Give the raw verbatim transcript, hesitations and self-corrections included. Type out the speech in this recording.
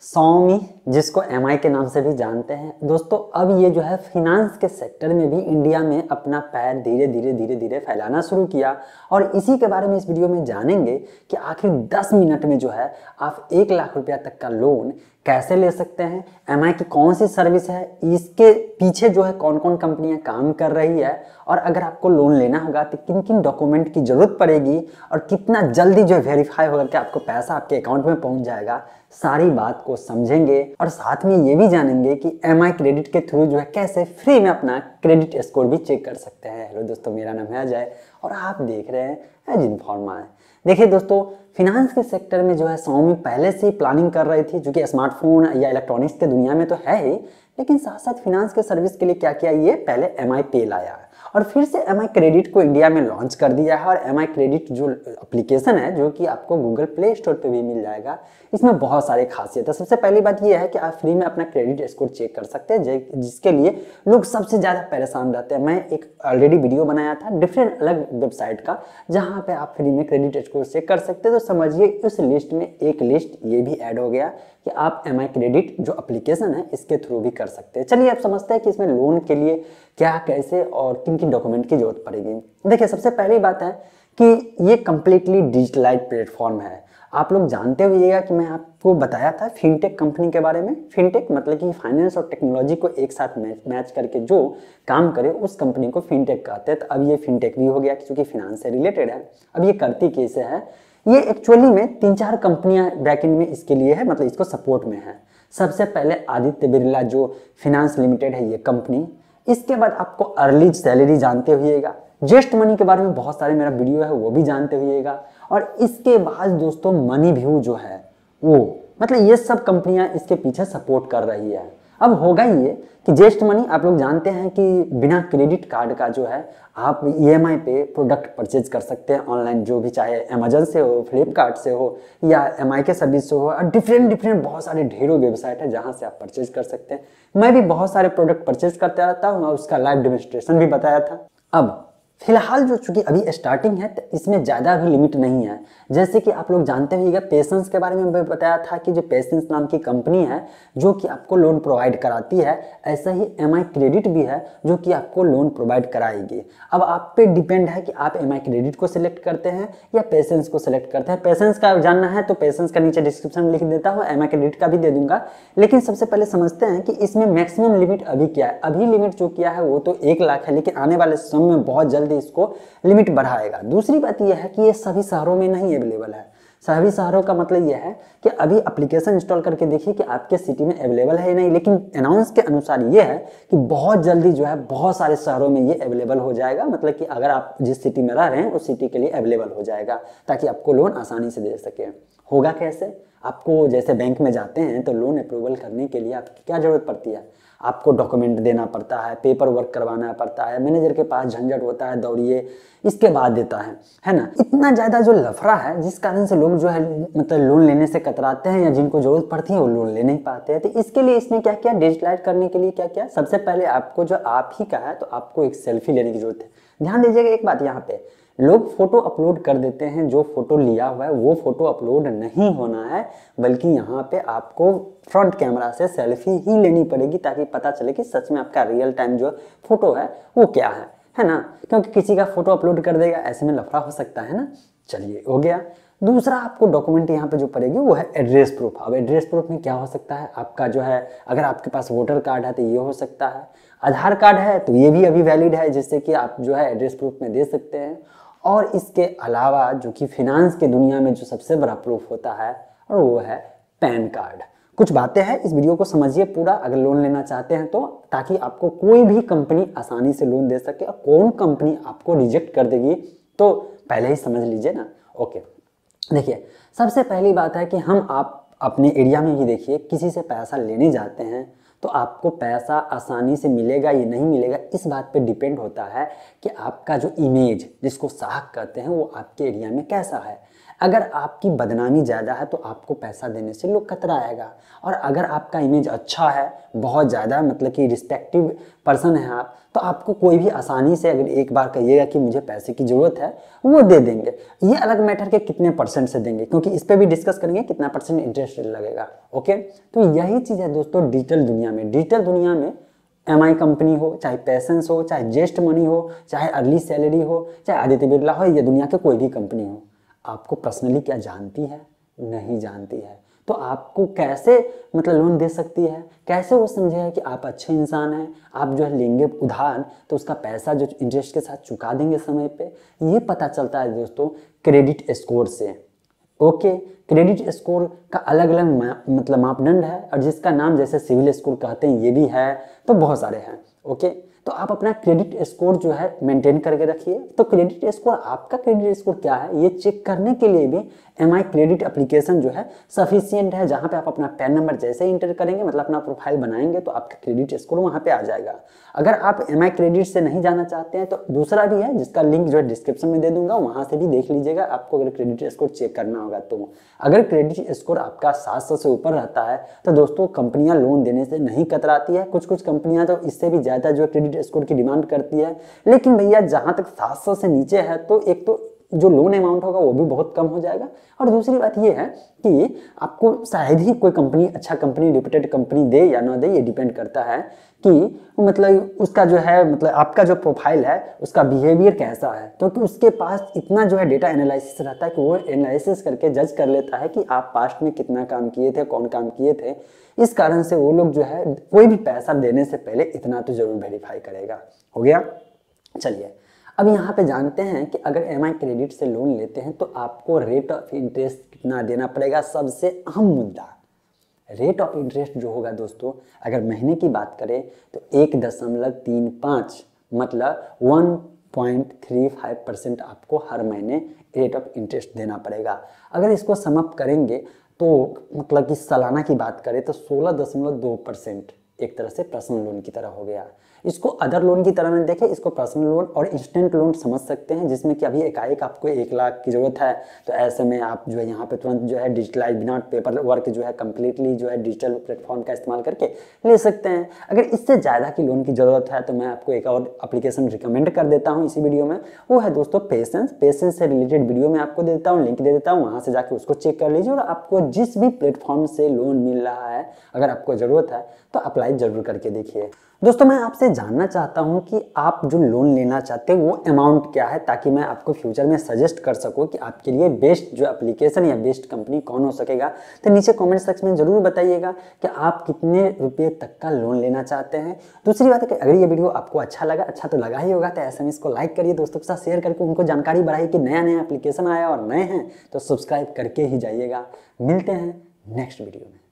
Xiaomi जिसको M आई के नाम से भी जानते हैं दोस्तों, अब ये जो है फिनांस के सेक्टर में भी इंडिया में अपना पैर धीरे धीरे धीरे धीरे फैलाना शुरू किया। और इसी के बारे में इस वीडियो में जानेंगे कि आखिर दस मिनट में जो है आप एक लाख रुपया तक का लोन कैसे ले सकते हैं, एम आई की कौन सी सर्विस है, इसके पीछे जो है कौन कौन कंपनियां काम कर रही है, और अगर आपको लोन लेना होगा तो किन किन डॉक्यूमेंट की जरूरत पड़ेगी और कितना जल्दी जो वेरीफाई होगा कि आपको पैसा आपके अकाउंट में पहुंच जाएगा, सारी बात को समझेंगे। और साथ में ये भी जानेंगे कि एम आई क्रेडिट के थ्रू जो है कैसे फ्री में अपना क्रेडिट स्कोर भी चेक कर सकते हैं। हेलो दोस्तों, मेरा नाम है अजय और आप देख रहे हैं एज इन्फॉर्मा। देखिए दोस्तों, फिनांस के सेक्टर में जो है Xiaomi पहले से ही प्लानिंग कर रही थी, जो कि स्मार्टफोन या इलेक्ट्रॉनिक्स के दुनिया में तो है ही, लेकिन साथ साथ फिनांस के सर्विस के लिए क्या किया, ये पहले एम आई पे लाया और फिर से एम आई क्रेडिट को इंडिया में लॉन्च कर दिया है। और एम आई क्रेडिट जो एप्लीकेशन है, जो कि आपको गूगल प्ले स्टोर पे भी मिल जाएगा, इसमें बहुत सारी खासियत है। सबसे पहली बात यह है कि आप फ्री में अपना क्रेडिट स्कोर चेक कर सकते हैं, जिसके लिए लोग सबसे ज़्यादा परेशान रहते हैं। मैं एक ऑलरेडी वीडियो बनाया था डिफरेंट अलग वेबसाइट का, जहाँ पे आप फ्री में क्रेडिट स्कोर चेक कर सकते हैं। तो समझिए उस लिस्ट में एक लिस्ट ये भी ऐड हो गया कि आप एम आई क्रेडिट जो एप्लीकेशन है इसके थ्रू भी कर सकते हैं। चलिए आप समझते हैं कि इसमें लोन के लिए क्या, कैसे और किन किन डॉक्यूमेंट की जरूरत पड़ेगी। देखिए, सबसे पहली बात है कि ये कंप्लीटली डिजिटलाइज्ड प्लेटफॉर्म है। आप लोग जानते होइएगा कि मैं आपको बताया था फिनटेक कंपनी के बारे में। फिनटेक मतलब कि फाइनेंस और टेक्नोलॉजी को एक साथ मैच करके जो काम करे उस कंपनी को फिनटेक कहते हैं। तो अब ये फिनटेक भी हो गया क्योंकि फिनांस से रिलेटेड है। अब ये करती कैसे है, ये एक्चुअली में तीन चार कंपनियां बैकएंड में इसके लिए है, मतलब इसको सपोर्ट में है। सबसे पहले आदित्य बिरला जो फिनांस लिमिटेड है ये कंपनी। इसके बाद आपको अर्ली सैलरी जानते हुएगा, जेस्ट मनी के बारे में बहुत सारे मेरा वीडियो है वो भी जानते हुएगा। और इसके बाद दोस्तों मनी व्यू जो है वो, मतलब ये सब कंपनियां इसके पीछे सपोर्ट कर रही है। अब होगा ये कि जेस्ट मनी आप लोग जानते हैं कि बिना क्रेडिट कार्ड का जो है आप ई एम आई पे प्रोडक्ट परचेज कर सकते हैं ऑनलाइन, जो भी चाहे अमेजन से हो, फ्लिपकार्ट से हो या एम आई के सर्विस से हो, और डिफरेंट डिफरेंट बहुत सारे ढेरों वेबसाइट है जहां से आप परचेज कर सकते हैं। मैं भी बहुत सारे प्रोडक्ट परचेज करता रहता हूँ और उसका लाइव डेमोन्स्ट्रेशन भी बताया था। अब फिलहाल जो चूंकि अभी स्टार्टिंग है तो इसमें ज़्यादा भी लिमिट नहीं है। जैसे कि आप लोग जानते होंगे पेशेंस के बारे में मैं बताया था कि जो पेशेंस नाम की कंपनी है जो कि आपको लोन प्रोवाइड कराती है, ऐसा ही एम आई क्रेडिट भी है जो कि आपको लोन प्रोवाइड कराएगी। अब आप पे डिपेंड है कि आप एम आई क्रेडिट को सिलेक्ट करते हैं या पेशेंस को सिलेक्ट करते हैं। पेशेंस का जानना है तो पेशेंस का नीचे डिस्क्रिप्शन में लिख देता हूँ, एम आई क्रेडिट का भी दे दूंगा। लेकिन सबसे पहले समझते हैं कि इसमें मैक्सिमम लिमिट अभी क्या है। अभी लिमिट जो किया है वो तो एक लाख है, लेकिन आने वाले समय में बहुत जल्द इसको लिमिट बढ़ाएगा। दूसरी बात यह है कि ये सभी शहरों में नहीं अवेलेबल है। सभी शहरों का मतलब यह है कि अभी एप्लीकेशन इंस्टॉल करके देखिए कि आपके सिटी में अवेलेबल है या नहीं, लेकिन अनाउंस के अनुसार यह है कि बहुत जल्दी जो है बहुत सारे शहरों में ये अवेलेबल हो जाएगा। मतलब कि अगर आप जिस सिटी में रह रहे हैं उस सिटी के लिए अवेलेबल हो जाएगा, ताकि आपको लोन आसानी से दे सके। होगा कैसे, आपको जैसे बैंक में जाते हैं तो लोन अप्रूवल करने के लिए आपकी क्या जरूरत पड़ती है, आपको डॉक्यूमेंट देना पड़ता है, पेपर वर्क करवाना पड़ता है, मैनेजर के पास झंझट होता है, दौड़िए, इसके बाद देता है है ना। इतना ज़्यादा जो लफड़ा है जिस कारण से लोग जो है मतलब लोन लेने से कतराते हैं, या जिनको जरूरत पड़ती है वो लोन ले नहीं पाते हैं। तो इसके लिए इसने क्या किया, डिजिटलाइज करने के लिए क्या किया, सबसे पहले आपको जो आप ही का है तो आपको एक सेल्फी लेने की जरूरत है। ध्यान दीजिएगा एक बात, यहाँ पे लोग फोटो अपलोड कर देते हैं, जो फोटो लिया हुआ है वो फोटो अपलोड नहीं होना है, बल्कि यहाँ पे आपको फ्रंट कैमरा से सेल्फी ही लेनी पड़ेगी, ताकि पता चले कि सच में आपका रियल टाइम जो फोटो है वो क्या है है ना। क्योंकि किसी का फोटो अपलोड कर देगा, ऐसे में लफड़ा हो सकता है ना। चलिए हो गया। दूसरा आपको डॉक्यूमेंट यहाँ पे जो पड़ेगी वो है एड्रेस प्रूफ। अब एड्रेस प्रूफ में क्या हो सकता है, आपका जो है अगर आपके पास वोटर कार्ड है तो ये हो सकता है, आधार कार्ड है तो ये भी अभी वैलिड है, जिससे कि आप जो है एड्रेस प्रूफ में दे सकते हैं। और इसके अलावा जो कि फिनांस के दुनिया में जो सबसे बड़ा प्रूफ होता है और वो है पैन कार्ड। कुछ बातें हैं, इस वीडियो को समझिए पूरा अगर लोन लेना चाहते हैं तो, ताकि आपको कोई भी कंपनी आसानी से लोन दे सके, और कौन कंपनी आपको रिजेक्ट कर देगी तो पहले ही समझ लीजिए ना। ओके, देखिए सबसे पहली बात है कि हम आप अपने एरिया में ही देखिए, किसी से पैसा लेने जाते हैं तो आपको पैसा आसानी से मिलेगा या नहीं मिलेगा, इस बात पे डिपेंड होता है कि आपका जो इमेज जिसको साख कहते हैं वो आपके एरिया में कैसा है। अगर आपकी बदनामी ज़्यादा है तो आपको पैसा देने से लोग कतराएगा, और अगर आपका इमेज अच्छा है, बहुत ज़्यादा मतलब कि रिस्पेक्टिव पर्सन है आप, तो आपको कोई भी आसानी से अगर एक बार कहिएगा कि मुझे पैसे की ज़रूरत है, वो दे देंगे। ये अलग मैटर के कितने परसेंट से देंगे, क्योंकि इस पर भी डिस्कस करेंगे कितना परसेंट इंटरेस्ट लगेगा। ओके, तो यही चीज़ है दोस्तों डिजिटल दुनिया में। डिजिटल दुनिया में एम आई कंपनी हो, चाहे पैसेंस हो, चाहे जेस्ट मनी हो, चाहे अर्ली सैलरी हो, चाहे आदित्य बिरला हो, या दुनिया के कोई भी कंपनी हो, आपको पर्सनली क्या जानती है? नहीं जानती है। तो आपको कैसे मतलब लोन दे सकती है? कैसे वो समझेगा कि आप अच्छे इंसान हैं? आप जो है लेंगे उधार तो उसका पैसा जो इंटरेस्ट के साथ चुका देंगे समय पे। ये पता चलता है दोस्तों क्रेडिट स्कोर से। ओके, क्रेडिट स्कोर का अलग अलग मतलब मापदंड है, और जिसका नाम जैसे सिविल स्कोर कहते हैं ये भी है, तो बहुत सारे हैं। ओके, तो आप अपना क्रेडिट स्कोर जो है मेंटेन करके रखिए। तो क्रेडिट स्कोर, आपका क्रेडिट स्कोर क्या है ये चेक करने के लिए भी एम आई क्रेडिट एप्लीकेशन जो है सफिशियंट है, जहां पे आप अपना पैन नंबर जैसे ही इंटर करेंगे, मतलब अपना प्रोफाइल बनाएंगे, तो आपका क्रेडिट स्कोर वहां पे आ जाएगा। अगर आप एम आई क्रेडिट से नहीं जाना चाहते हैं तो दूसरा भी है, जिसका लिंक जो है डिस्क्रिप्शन में दे दूंगा, वहां से भी देख लीजिएगा आपको अगर क्रेडिट स्कोर चेक करना होगा तो। अगर क्रेडिट स्कोर आपका सात सौ से ऊपर रहता है तो दोस्तों कंपनियां लोन देने से नहीं कतराती है। कुछ कुछ कंपनियां तो इससे भी ज़्यादा जो है क्रेडिट स्कोर की डिमांड करती है, लेकिन भैया जहां तक सात सौ से नीचे है तो एक तो जो लोन अमाउंट होगा वो भी बहुत कम हो जाएगा, और दूसरी बात ये है कि आपको शायद ही कोई कंपनी, अच्छा कंपनी, रेप्यूटेड कंपनी दे या ना दे, ये डिपेंड करता है कि मतलब उसका जो है मतलब आपका जो प्रोफाइल है उसका बिहेवियर कैसा है, क्योंकि तो उसके पास इतना जो है डेटा एनालिसिस रहता है कि वो एनालिसिस करके जज कर लेता है कि आप पास्ट में कितना काम किए थे, कौन काम किए थे। इस कारण से वो लोग जो है कोई भी पैसा देने से पहले इतना तो जरूर वेरीफाई करेगा। हो गया, चलिए अब यहाँ पे जानते हैं कि अगर एम आई क्रेडिट से लोन लेते हैं तो आपको रेट ऑफ इंटरेस्ट कितना देना पड़ेगा। सबसे अहम मुद्दा रेट ऑफ इंटरेस्ट जो होगा दोस्तों, अगर महीने की बात करें तो एक दशमलव तीन पाँच मतलब one point three five percent आपको हर महीने रेट ऑफ इंटरेस्ट देना पड़ेगा। अगर इसको समाप्त करेंगे तो मतलब कि सालाना की बात करें तो सोलह दशमलव दो परसेंट एक तरह से पर्सनल लोन की तरह हो गया। इसको अदर लोन की तरह नहीं देखें, इसको पर्सनल लोन और इंस्टेंट लोन समझ सकते हैं, जिसमें कि अभी एकाएक आपको एक लाख की ज़रूरत है तो ऐसे में आप जो है यहाँ पे तुरंत जो है डिजिटलाइज बिना पेपर वर्क जो है कम्प्लीटली जो है डिजिटल प्लेटफॉर्म का इस्तेमाल करके ले सकते हैं। अगर इससे ज़्यादा की लोन की ज़रूरत है तो मैं आपको एक और एप्लीकेशन रिकमेंड कर देता हूँ इसी वीडियो में, वो है दोस्तों पेशेंस। पेशेंस से रिलेटेड वीडियो में आपको दे देता हूँ, लिंक दे देता हूँ, वहाँ से जाके उसको चेक कर लीजिए। और आपको जिस भी प्लेटफॉर्म से लोन मिल रहा है अगर आपको ज़रूरत है तो अप्लाई जरूर करके देखिए। दोस्तों मैं आपसे जानना चाहता हूं कि आप जो लोन लेना चाहते हैं वो अमाउंट क्या है, ताकि मैं आपको फ्यूचर में सजेस्ट कर सकूं कि आपके लिए बेस्ट जो एप्लीकेशन या बेस्ट कंपनी कौन हो सकेगा। तो नीचे कमेंट सेक्शन में जरूर बताइएगा कि आप कितने रुपए तक का लोन लेना चाहते हैं। दूसरी बात है कि अगर ये वीडियो आपको अच्छा लगा, अच्छा तो लगा ही होगा, तो ऐसे में इसको लाइक करिए, दोस्तों के साथ शेयर करके उनको जानकारी बढ़ाइए कि नया नया एप्लीकेशन आया और नए हैं तो सब्सक्राइब करके ही जाइएगा। मिलते हैं नेक्स्ट वीडियो में।